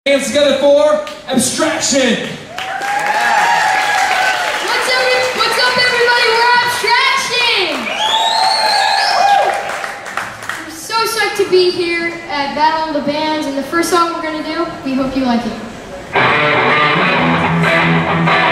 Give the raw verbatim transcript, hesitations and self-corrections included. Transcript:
Hands together for Abstraction. Yeah. What's up, what's up everybody? We're Abstraction. We're so psyched to be here at Battle of the Bands, and the first song we're going to do, we hope you like it.